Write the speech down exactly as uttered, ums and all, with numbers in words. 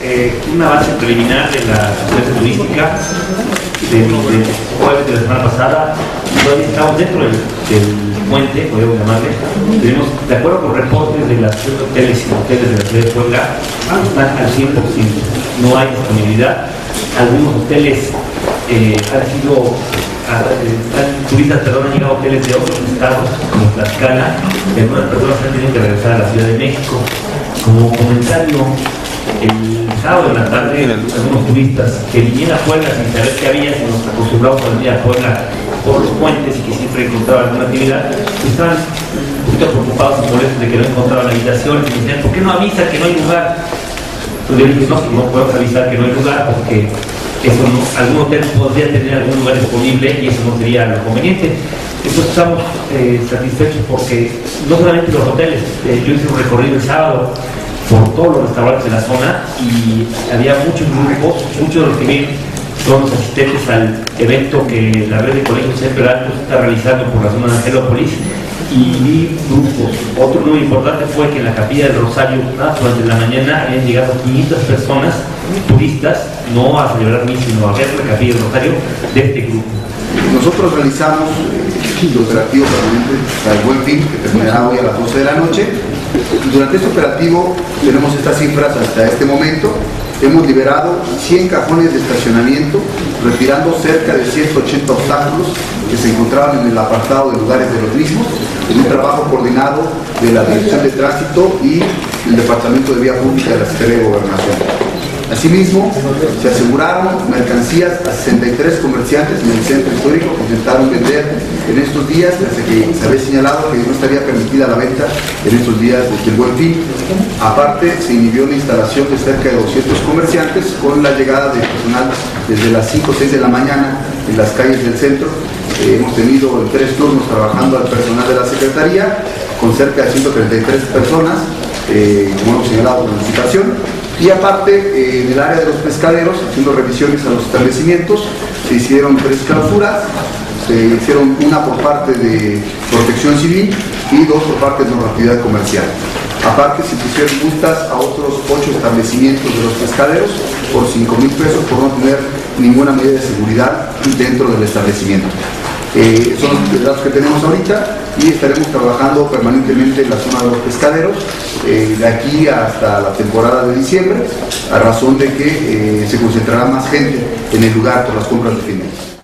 eh, un avance preliminar de la asistencia turística del de jueves de la semana pasada. Todavía estamos dentro del, del puente, podemos llamarle. Tenemos, de acuerdo con reportes de las hoteles y hoteles de la ciudad de Puebla, están al cien por ciento. No hay disponibilidad. Algunos hoteles eh, han sido, han, turistas, perdón, han llegado a hoteles de otros estados, como Tlaxcala, y algunas personas han tenido que regresar a la Ciudad de México. Como comentario, el sábado en la tarde, algunos turistas que vinieron a Puebla sin saber qué había, se nos acostumbramos a venir a Puebla por los puentes y que siempre encontraban alguna actividad, estaban un poquito preocupados y molestos de que no encontraban habitaciones y decían, ¿por qué no avisa que no hay lugar? Entonces yo dije, no, no podemos avisar que no hay lugar porque eso no, algún hotel podría tener algún lugar disponible y eso no sería lo conveniente. Entonces estamos eh, satisfechos porque no solamente los hoteles, eh, yo hice un recorrido el sábado por todos los restaurantes de la zona y había muchos grupos, muchos de los que vienen son los asistentes al evento que la red de colegios siempre altos está realizando por la zona de Angelópolis, y vi grupos. Otro muy importante fue que en la Capilla del Rosario, durante la mañana, habían llegado quinientas personas, turistas, no a celebrar misa, sino a ver la Capilla del Rosario de este grupo. Nosotros realizamos el operativo permanente para el Buen Fin, que terminará hoy a las doce de la noche. Durante este operativo tenemos estas cifras hasta este momento. Hemos liberado cien cajones de estacionamiento, retirando cerca de ciento ochenta obstáculos que se encontraban en el apartado de lugares de los mismos, en un trabajo coordinado de la Dirección de Tránsito y el Departamento de Vía Pública de la Secretaría de Gobernación. Asimismo, se aseguraron mercancías a sesenta y tres comerciantes en el centro histórico que intentaron vender en estos días, desde que se había señalado que no estaría permitida la venta en estos días desde el Buen Fin. Aparte, se inhibió la instalación de cerca de doscientos comerciantes con la llegada de personal desde las cinco o seis de la mañana en las calles del centro. Eh, hemos tenido en tres turnos trabajando al personal de la Secretaría, con cerca de ciento treinta y tres personas, eh, como hemos señalado con anticipación. Y aparte, eh, en el área de los pescaderos, haciendo revisiones a los establecimientos, se hicieron tres clausuras, se hicieron una por parte de Protección Civil y dos por parte de normatividad comercial. Aparte, se pusieron multas a otros ocho establecimientos de los pescaderos por cinco mil pesos por no tener ninguna medida de seguridad dentro del establecimiento. Eh, son los datos que tenemos ahorita y estaremos trabajando permanentemente en la zona de los pescaderos eh, de aquí hasta la temporada de diciembre, a razón de que eh, se concentrará más gente en el lugar por las compras de fin de mes.